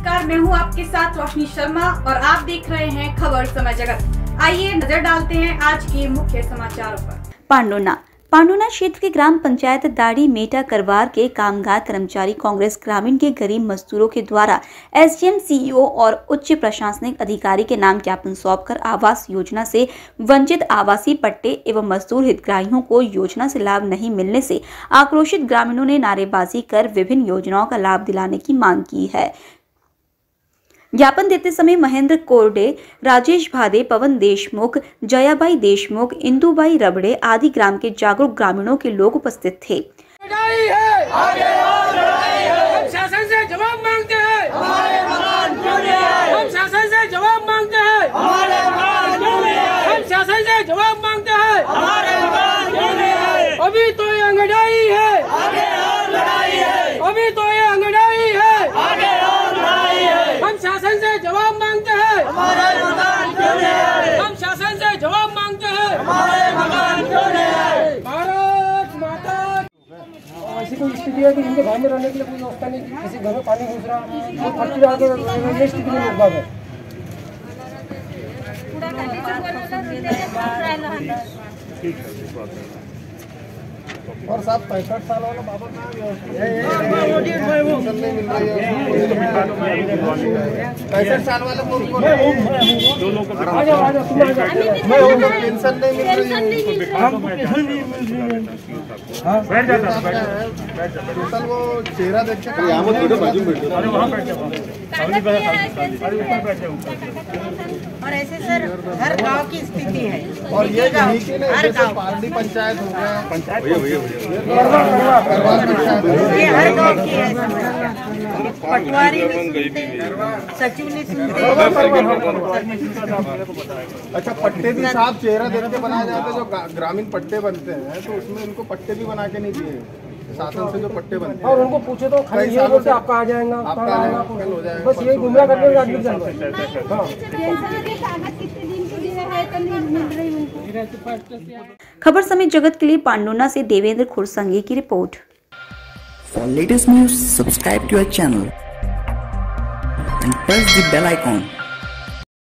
नमस्कार, मैं हूं आपके साथ रोशनी शर्मा और आप देख रहे हैं खबर समय जगत। आइए नजर डालते हैं आज के मुख्य समाचारों पर। पांडुना क्षेत्र के ग्राम पंचायत दाड़ी मेटा करवार के कामगार कर्मचारी कांग्रेस ग्रामीण के गरीब मजदूरों के द्वारा एसडीएम, सीईओ और उच्च प्रशासनिक अधिकारी के नाम ज्ञापन सौंपकर आवास योजना से वंचित आवासीय पट्टे एवं मजदूर हितग्राहियों को योजना से लाभ नहीं मिलने से आक्रोशित ग्रामीणों ने नारेबाजी कर विभिन्न योजनाओं का लाभ दिलाने की मांग की है। ज्ञापन देते समय महेंद्र कोरडे, राजेश भादे, पवन देशमुख, जयाबाई देशमुख, इंदुबाई रबड़े आदि ग्राम के जागरूक ग्रामीणों के लोग उपस्थित थे। हम शासन से जवाब मांगते हैं, हम शासन से जवाब मांगते हैं, हम शासन से जवाब मांगते हैं। अभी तो ये अंगड़ाई है, अभी तो ये अंगड़ाई है। हम शासन से जवाब मांगते हैं, हम शासन से जवाब मांगते हैं। भारत माता। ऐसी कोई स्थिति है कि इनके घर में रहने के लिए कोई व्यवस्था नहीं, किसी घर में पानी घुस रहा, फैक्ट्री आगे स्थिति में लोग है। और साहब 65 साल वाला बाबा कहाँ 65 साल वाले को पेंशन नहीं मिल रही। टोटल वो चेहरा देख और ऐसे सर हर गांव की स्थिति है। और ये हर गांव पार्टी पंचायत हो गया, ये हर गांव की है समस्या। पटवारी नहीं सुनते, सचिव नहीं सुनते। अच्छा, पट्टे भी साहब चेहरा देख के बनाए जाते हैं। जो ग्रामीण पट्टे बनते हैं तो उसमें उनको पट्टे भी बना के नहीं दिए शासन से। जो पट्टे बनते हैं और उनको पूछे तो खाली ये बोलते आपका आ जाएगा, आपका हो जाएगा। बस ये गुमराह करने का आदमी खबर समय जगत के लिए पांडुना से देवेंद्र खुरसंगे की रिपोर्ट। For latest news, subscribe to our channel and press the bell icon.